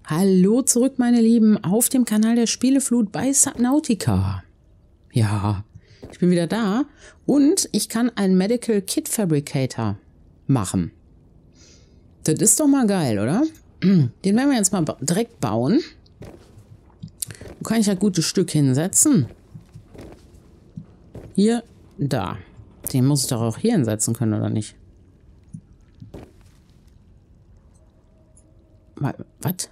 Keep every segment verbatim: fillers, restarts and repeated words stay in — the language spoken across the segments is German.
Hallo zurück, meine Lieben, auf dem Kanal der Spieleflut bei Subnautica. Ja, ich bin wieder da und ich kann einen Medical Kit Fabricator machen. Das ist doch mal geil, oder? Den werden wir jetzt mal direkt bauen. Wo kann ich ein gutes Stück hinsetzen? Hier, da. Den muss ich doch auch hier hinsetzen können, oder nicht? Was?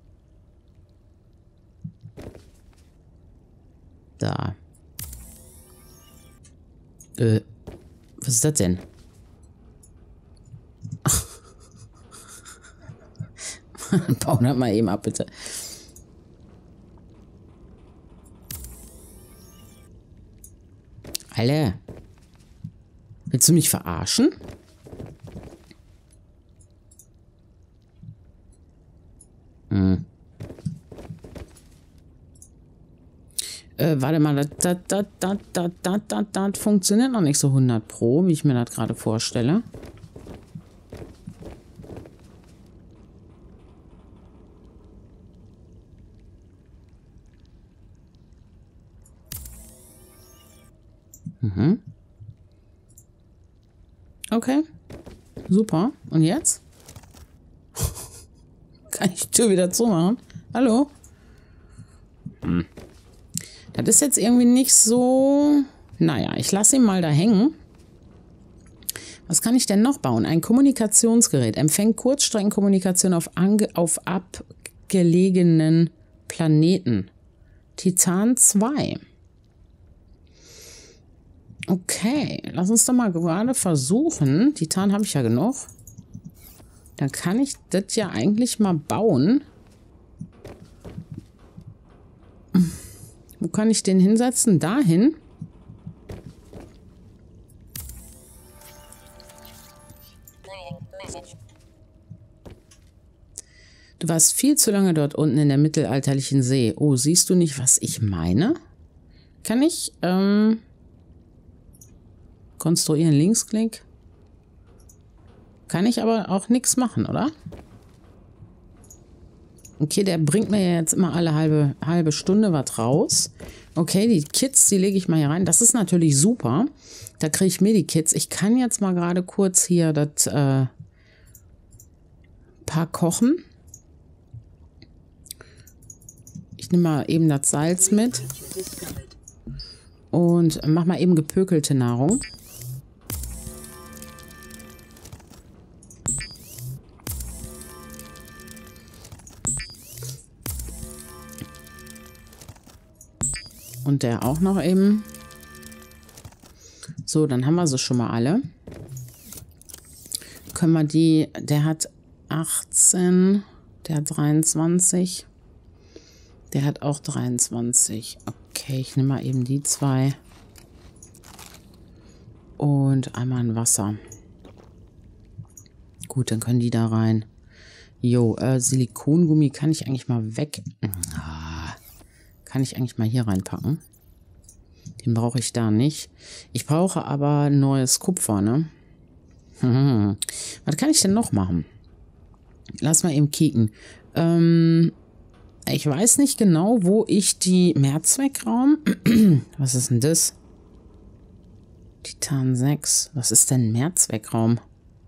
Da. Äh, was ist das denn? Bauen wir mal eben ab, bitte. Alter. Willst du mich verarschen? Hm. Äh, warte mal, das, das, das, das, das, das, das, das funktioniert noch nicht so hundert Pro, wie ich mir das gerade vorstelle. Mhm. Okay. Super. Und jetzt? Kann ich die Tür wieder zumachen? Hallo? Hm. Das ist jetzt irgendwie nicht so... Naja, ich lasse ihn mal da hängen. Was kann ich denn noch bauen? Ein Kommunikationsgerät. Empfängt Kurzstreckenkommunikation auf, ange auf abgelegenen Planeten. Titan zwei. Okay, lass uns doch mal gerade versuchen. Titan habe ich ja genug. Dann kann ich das ja eigentlich mal bauen. Wo kann ich den hinsetzen? Dahin. Du warst viel zu lange dort unten in der mittelalterlichen See. Oh, siehst du nicht, was ich meine? Kann ich, ähm... konstruieren, Linksklick. Kann ich aber auch nichts machen, oder? Okay, der bringt mir ja jetzt immer alle halbe, halbe Stunde was raus. Okay, die Kits, die lege ich mal hier rein. Das ist natürlich super. Da kriege ich mir die Kits. Ich kann jetzt mal gerade kurz hier das äh, paar kochen. Ich nehme mal eben das Salz mit. Und mach mal eben gepökelte Nahrung. Und der auch noch eben. So, dann haben wir sie schon mal alle. Können wir die, der hat achtzehn, der hat dreiundzwanzig. Der hat auch dreiundzwanzig. Okay, ich nehme mal eben die zwei. Und einmal ein Wasser. Gut, dann können die da rein. Jo, äh, Silikongummi kann ich eigentlich mal weg. Ah. Kann ich eigentlich mal hier reinpacken. Den brauche ich da nicht. Ich brauche aber neues Kupfer, ne? Hm. Was kann ich denn noch machen? Lass mal eben kicken. Ähm, ich weiß nicht genau, wo ich die Mehrzweckraum... Was ist denn das? Titan sechs. Was ist denn Mehrzweckraum?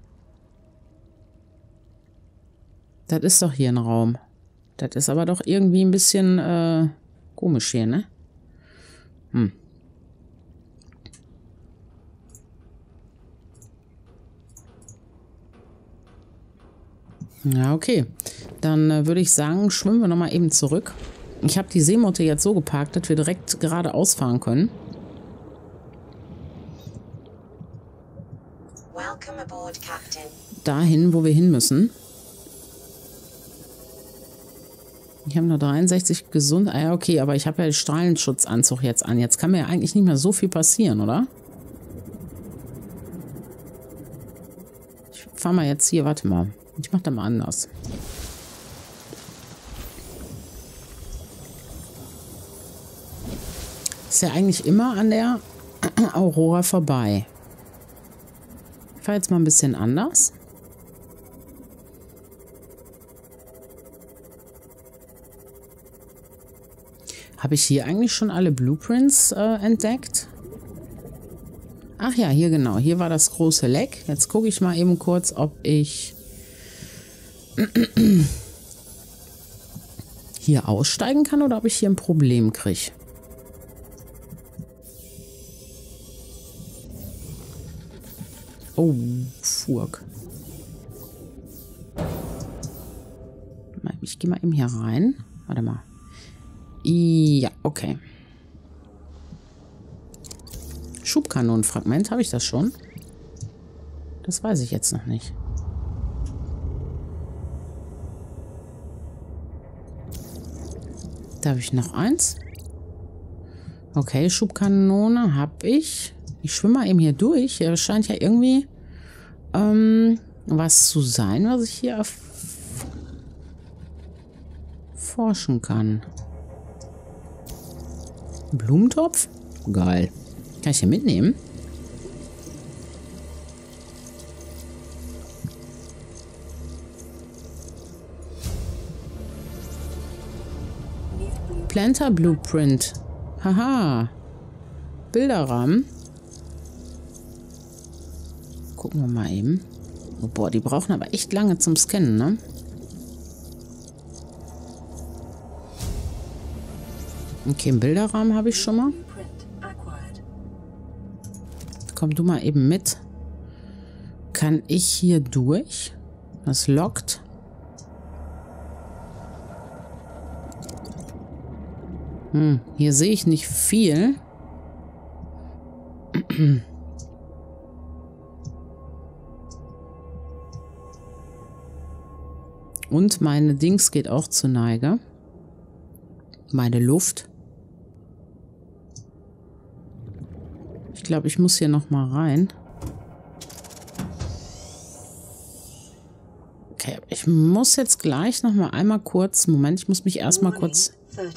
Das ist doch hier ein Raum. Das ist aber doch irgendwie ein bisschen... Äh, komisch hier, ne? Hm. Ja, okay. Dann äh, würde ich sagen, schwimmen wir nochmal eben zurück. Ich habe die Seemotte jetzt so geparkt, dass wir direkt geradeaus fahren können. Welcome aboard, Captain. Dahin, wo wir hin müssen. Ich habe nur dreiundsechzig gesund. Ah ja, okay, aber ich habe ja den Strahlenschutzanzug jetzt an. Jetzt kann mir ja eigentlich nicht mehr so viel passieren, oder? Ich fahre mal jetzt hier, warte mal. Ich mache da mal anders. Ist ja eigentlich immer an der Aurora vorbei. Ich fahre jetzt mal ein bisschen anders. Habe ich hier eigentlich schon alle Blueprints äh, entdeckt? Ach ja, hier genau. Hier war das große Leck. Jetzt gucke ich mal eben kurz, ob ich hier aussteigen kann oder ob ich hier ein Problem kriege. Oh, Furk. Ich gehe mal eben hier rein. Warte mal. Ja, okay. Schubkanonenfragment, habe ich das schon? Das weiß ich jetzt noch nicht. Da habe ich noch eins. Okay, Schubkanone habe ich. Ich schwimme mal eben hier durch. Hier scheint ja irgendwie ähm, was zu sein, was ich hier erforschen kann. Blumentopf? Geil. Kann ich hier mitnehmen? Planter Blueprint. Haha. Bilderrahmen. Gucken wir mal eben. Oh, boah, die brauchen aber echt lange zum Scannen, ne? Okay, einen Bilderrahmen habe ich schon mal. Komm du mal eben mit. Kann ich hier durch? Das lockt. Hm, hier sehe ich nicht viel. Und meine Dings geht auch zur Neige. Meine Luft. Ich glaube, ich muss hier noch mal rein. Okay, ich muss jetzt gleich noch mal einmal kurz... Moment, ich muss mich erstmal kurz...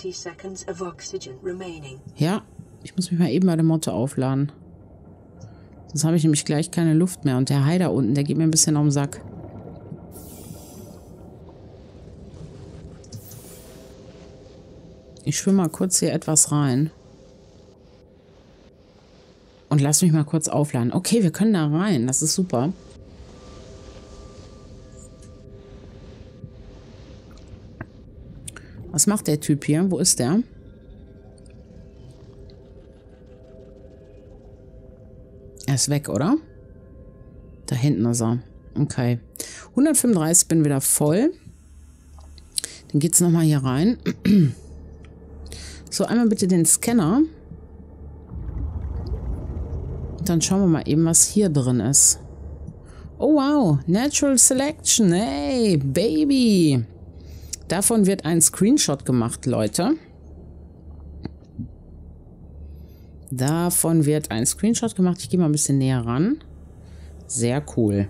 Ja, ich muss mich mal eben bei der Motte aufladen. Sonst habe ich nämlich gleich keine Luft mehr. Und der Hai da unten, der geht mir ein bisschen auf den Sack. Ich schwimme mal kurz hier etwas rein. Und lass mich mal kurz aufladen. Okay, wir können da rein. Das ist super. Was macht der Typ hier? Wo ist der? Er ist weg, oder? Da hinten ist er. Okay. hundertfünfunddreißig, bin wieder voll. Dann geht's nochmal hier rein. So, einmal bitte den Scanner. Dann schauen wir mal eben, was hier drin ist. Oh wow, Natural Selection. Hey, Baby. Davon wird ein Screenshot gemacht, Leute. Davon wird ein Screenshot gemacht. Ich gehe mal ein bisschen näher ran. Sehr cool.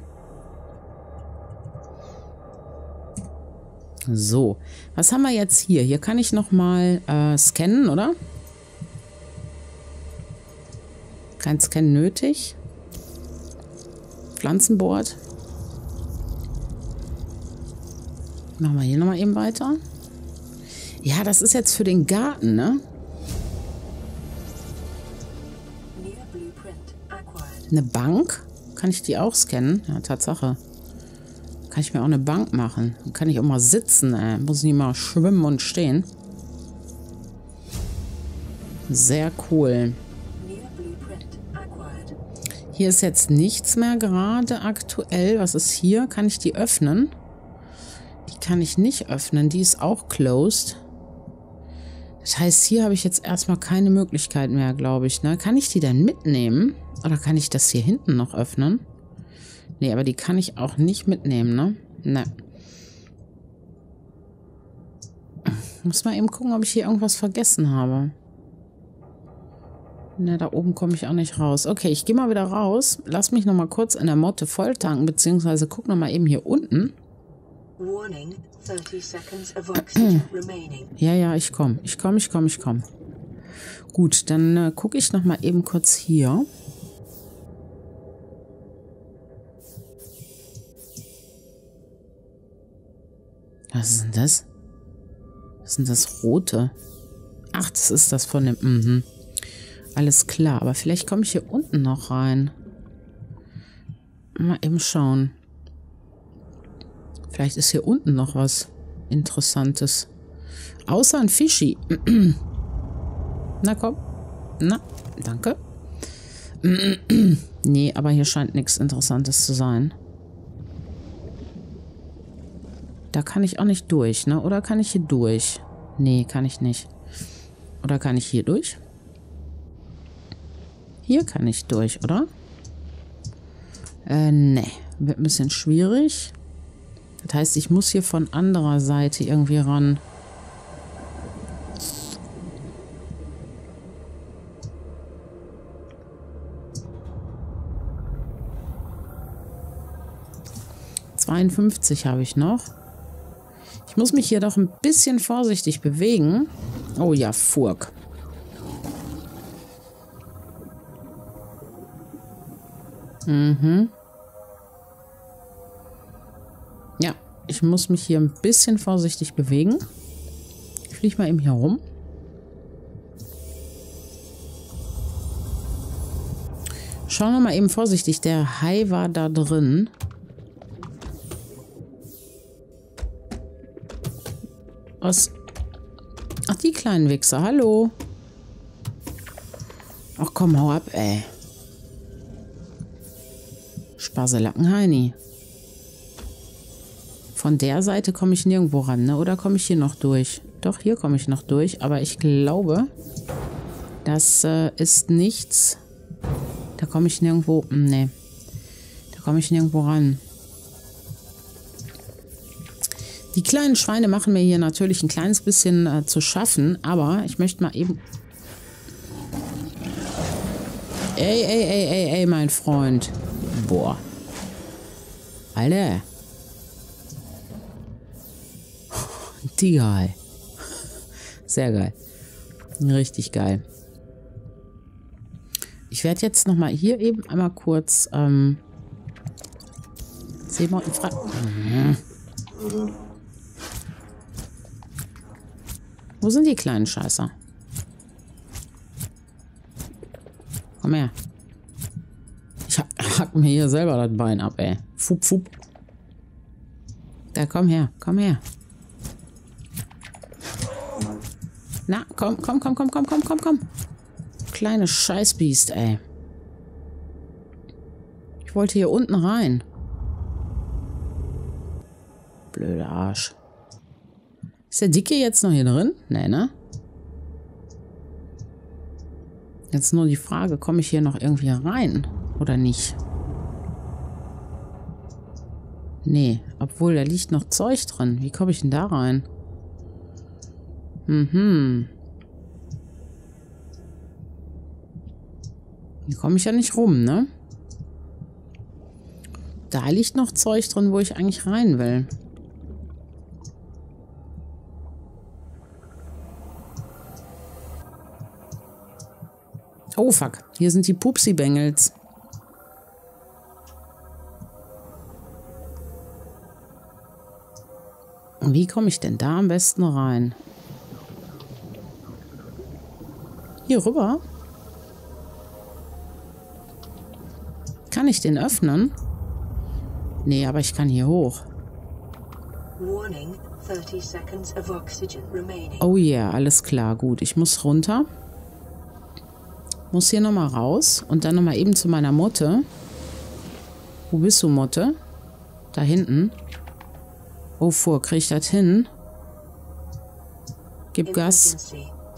So, was haben wir jetzt hier? Hier kann ich nochmal äh, scannen, oder? Kein Scan nötig. Pflanzenboard. Machen wir hier nochmal eben weiter. Ja, das ist jetzt für den Garten, ne? Eine Bank? Kann ich die auch scannen? Ja, Tatsache. Kann ich mir auch eine Bank machen. Dann kann ich auch mal sitzen, ey. Muss nicht mal schwimmen und stehen. Sehr cool. Hier ist jetzt nichts mehr gerade aktuell. Was ist hier? Kann ich die öffnen? Die kann ich nicht öffnen. Die ist auch closed. Das heißt, hier habe ich jetzt erstmal keine Möglichkeit mehr, glaube ich. Ne? Kann ich die denn mitnehmen? Oder kann ich das hier hinten noch öffnen? Nee, aber die kann ich auch nicht mitnehmen, ne? Ne. Muss mal eben gucken, ob ich hier irgendwas vergessen habe. Ne, da oben komme ich auch nicht raus. Okay, ich gehe mal wieder raus. Lass mich noch mal kurz in der Motte volltanken, beziehungsweise guck noch mal eben hier unten. Ja, ja, ich komme. Ich komme, ich komme, ich komme. Gut, dann äh, gucke ich noch mal eben kurz hier. Was ist denn das? Was ist denn das Rote? Ach, das ist das von dem... Mhm. Alles klar, aber vielleicht komme ich hier unten noch rein. Mal eben schauen. Vielleicht ist hier unten noch was Interessantes. Außer ein Fischi. Na komm. Na, danke. Nee, aber hier scheint nichts Interessantes zu sein. Da kann ich auch nicht durch, ne? Oder kann ich hier durch? Nee, kann ich nicht. Oder kann ich hier durch? Hier kann ich durch, oder? Äh, nee. Wird ein bisschen schwierig. Das heißt, ich muss hier von anderer Seite irgendwie ran. zweiundfünfzig habe ich noch. Ich muss mich hier doch ein bisschen vorsichtig bewegen. Oh ja, Furk. Mhm. Ja, ich muss mich hier ein bisschen vorsichtig bewegen. Ich fliege mal eben hier rum. Schauen wir mal eben vorsichtig. Der Hai war da drin. Was? Ach, die kleinen Wichser. Hallo. Ach komm, hau ab, ey. Sparselacken-Heini. Von der Seite komme ich nirgendwo ran, ne? Oder komme ich hier noch durch? Doch, hier komme ich noch durch. Aber ich glaube, das äh, ist nichts. Da komme ich nirgendwo... Nee. Da komme ich nirgendwo ran. Die kleinen Schweine machen mir hier natürlich ein kleines bisschen äh, zu schaffen. Aber ich möchte mal eben... Ey, ey, ey, ey, ey, mein Freund. Boah. Alter. Die geil. Sehr geil. Richtig geil. Ich werde jetzt nochmal hier eben einmal kurz ähm, Seemotten frei. Mhm. Wo sind die kleinen Scheißer? Komm her. Ich hack, hack mir hier selber das Bein ab, ey. Fup, fup. Da, komm her. Komm her. Na, komm, komm, komm, komm, komm, komm, komm, komm. Kleine Scheißbiest, ey. Ich wollte hier unten rein. Blöder Arsch. Ist der Dicke jetzt noch hier drin? Nee, ne? Jetzt nur die Frage, komme ich hier noch irgendwie rein? Oder nicht? Nee, obwohl, da liegt noch Zeug drin. Wie komme ich denn da rein? Mhm. Hier komme ich ja nicht rum, ne? Da liegt noch Zeug drin, wo ich eigentlich rein will. Oh, fuck. Hier sind die Pupsi-Bengels. Wie komme ich denn da am besten rein? Hier rüber? Kann ich den öffnen? Nee, aber ich kann hier hoch. Oh yeah, alles klar. Gut, ich muss runter. Muss hier nochmal raus und dann nochmal eben zu meiner Motte. Wo bist du, Motte? Da hinten. Oh, vor, krieg ich das hin? Gib Gas.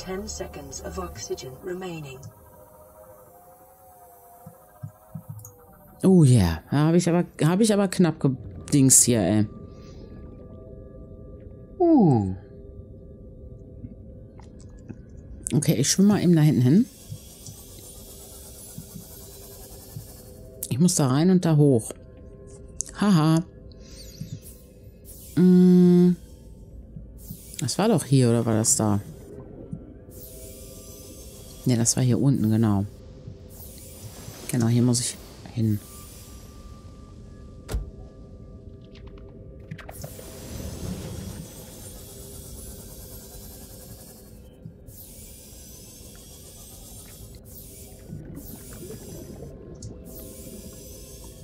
Oh yeah, da habe ich aber, habe ich aber knapp gedingst hier, ey. Uh. Okay, ich schwimme mal eben da hinten hin. Ich muss da rein und da hoch. Haha. Hm. Das war doch hier, oder war das da? Ne, das war hier unten, genau. Genau, hier muss ich hin.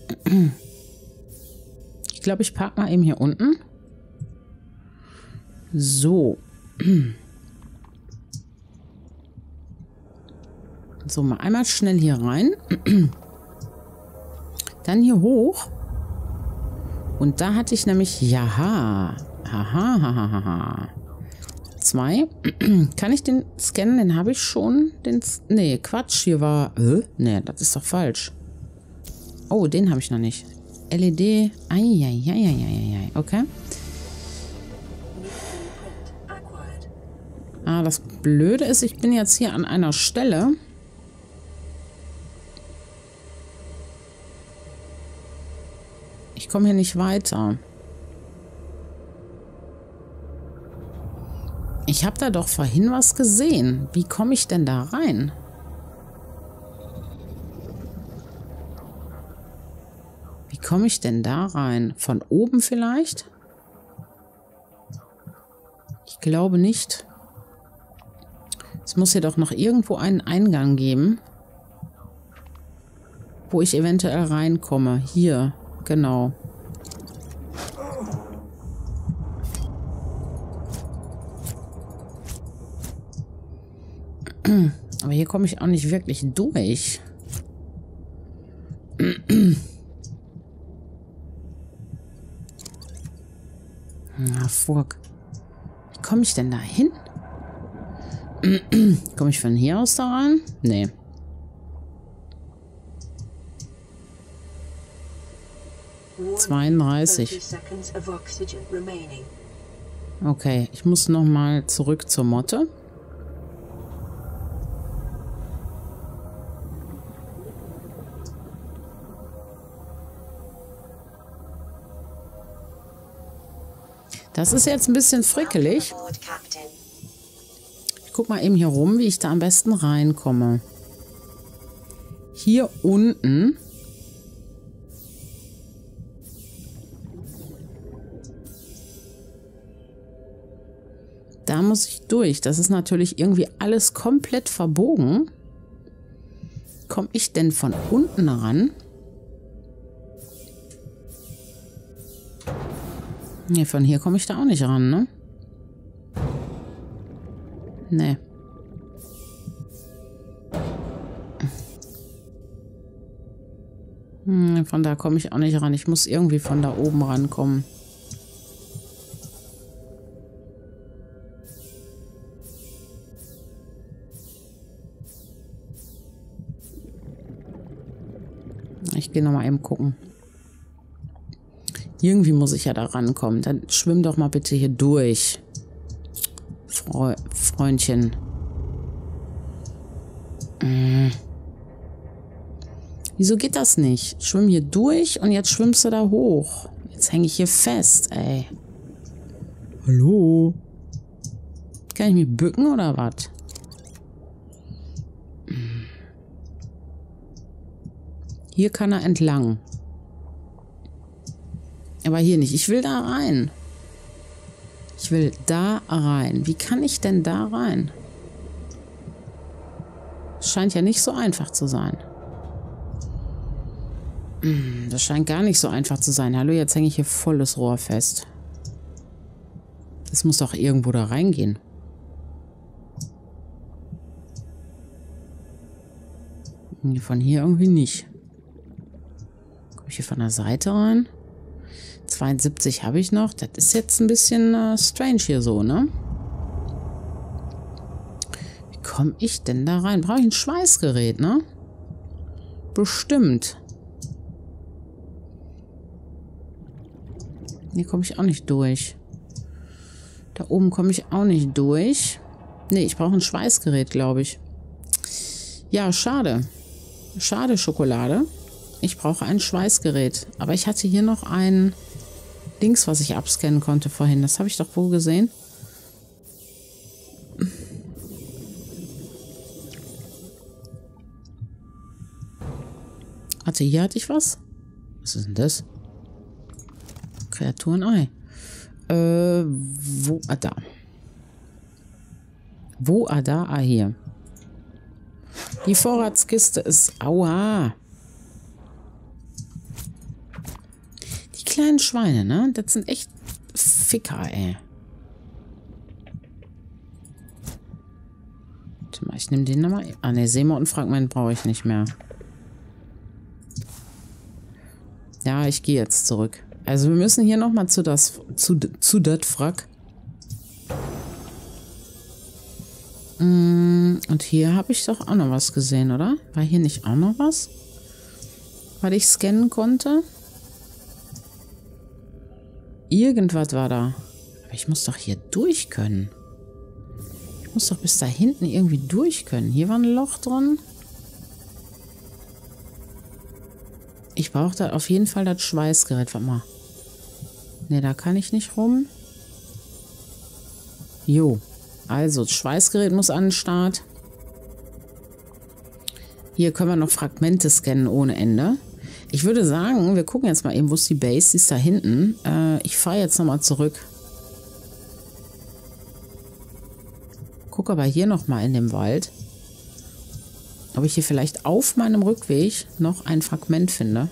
Ich glaube, ich parke mal eben hier unten. So. So, mal einmal schnell hier rein. Dann hier hoch. Und da hatte ich nämlich... Jaha. Haha, haha, haha. Zwei. Kann ich den scannen? Den habe ich schon. Den... Nee, Quatsch. Hier war... Äh? Nee, das ist doch falsch. Oh, den habe ich noch nicht. L E D. Eieieiei. Okay. Ah, das Blöde ist, ich bin jetzt hier an einer Stelle. Ich komme hier nicht weiter. Ich habe da doch vorhin was gesehen. Wie komme ich denn da rein? Wie komme ich denn da rein? Von oben vielleicht? Ich glaube nicht. Es muss hier doch noch irgendwo einen Eingang geben, wo ich eventuell reinkomme. Hier, genau. Aber hier komme ich auch nicht wirklich durch. Na, Furk. Wie komme ich denn da hin? Komme ich von hier aus da rein? Nee. zweiunddreißig. Okay, ich muss noch mal zurück zur Motte. Das ist jetzt ein bisschen frickelig. Ich guck mal eben hier rum, wie ich da am besten reinkomme. Hier unten. Da muss ich durch. Das ist natürlich irgendwie alles komplett verbogen. Komme ich denn von unten ran? Nee, von hier komme ich da auch nicht ran, ne? Nee. Hm, von da komme ich auch nicht ran. Ich muss irgendwie von da oben rankommen. Ich gehe nochmal eben gucken. Irgendwie muss ich ja da rankommen. Dann schwimm doch mal bitte hier durch. Freu Freundchen. Hm. Wieso geht das nicht? Schwimm hier durch und jetzt schwimmst du da hoch. Jetzt hänge ich hier fest, ey. Hallo? Kann ich mich bücken oder was? Hier kann er entlang. Aber hier nicht. Ich will da rein. Ich will da rein. Wie kann ich denn da rein? Scheint ja nicht so einfach zu sein. Das scheint gar nicht so einfach zu sein. Hallo, jetzt hänge ich hier volles Rohr fest. Das muss doch irgendwo da reingehen. Von hier irgendwie nicht. Komme ich hier von der Seite rein? zweiundsiebzig habe ich noch. Das ist jetzt ein bisschen äh, strange hier so, ne? Wie komme ich denn da rein? Brauche ich ein Schweißgerät, ne? Bestimmt. Hier komme ich auch nicht durch. Da oben komme ich auch nicht durch. Nee, ich brauche ein Schweißgerät, glaube ich. Ja, schade. Schade, Schokolade. Ich brauche ein Schweißgerät. Aber ich hatte hier noch ein Dings, was ich abscannen konnte vorhin. Das habe ich doch wohl gesehen. Warte, hier hatte ich was. Was ist denn das? Kreaturenei. Äh, wo? Ah, da. Wo? Ah, da. Ah, hier. Die Vorratskiste ist... Aua. kleinen Schweine, ne? Das sind echt Ficker, ey. Warte mal, ich nehme den nochmal. Ah, ne, Seemotten-Fragment brauche ich nicht mehr. Ja, ich gehe jetzt zurück. Also wir müssen hier nochmal zu das, zu, zu das Wrack. Und hier habe ich doch auch noch was gesehen, oder? War hier nicht auch noch was? Was ich scannen konnte? Irgendwas war da. Aber ich muss doch hier durch können. Ich muss doch bis da hinten irgendwie durch können. Hier war ein Loch drin. Ich brauche da auf jeden Fall das Schweißgerät. Warte mal. Ne, da kann ich nicht rum. Jo. Also, das Schweißgerät muss an den Start. Hier können wir noch Fragmente scannen ohne Ende. Ich würde sagen, wir gucken jetzt mal eben, wo ist die Base? Die ist da hinten. Äh, ich fahre jetzt nochmal zurück. Gucke aber hier nochmal in dem Wald, ob ich hier vielleicht auf meinem Rückweg noch ein Fragment finde.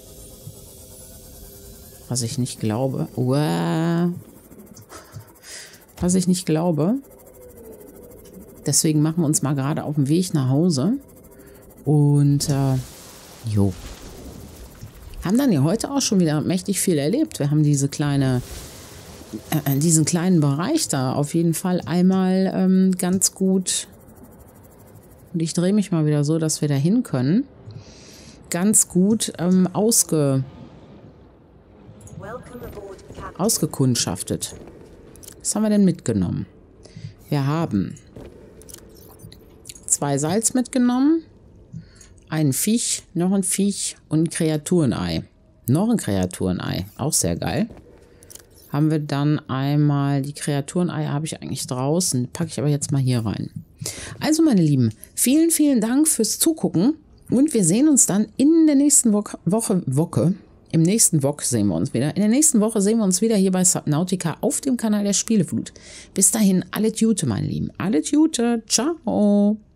Was ich nicht glaube. Uah. Was ich nicht glaube. Deswegen machen wir uns mal gerade auf den Weg nach Hause. Und, äh, jo. Haben dann ja heute auch schon wieder mächtig viel erlebt. Wir haben diese kleine, äh, diesen kleinen Bereich da auf jeden Fall einmal ähm, ganz gut. Und ich drehe mich mal wieder so, dass wir da hin können. Ganz gut ähm, ausge, ausgekundschaftet. Was haben wir denn mitgenommen? Wir haben zwei Salz mitgenommen, ein Viech, noch ein Viech und ein Kreaturenei. Noch ein Kreaturenei, auch sehr geil. Haben wir dann einmal, die Kreaturenei habe ich eigentlich draußen, packe ich aber jetzt mal hier rein. Also meine Lieben, vielen, vielen Dank fürs Zugucken und wir sehen uns dann in der nächsten Woche, Woche, Woche im nächsten Woche sehen wir uns wieder. In der nächsten Woche sehen wir uns wieder hier bei Subnautica auf dem Kanal der Spieleflut. Bis dahin, alle Gute, meine Lieben. Alle Gute. Ciao.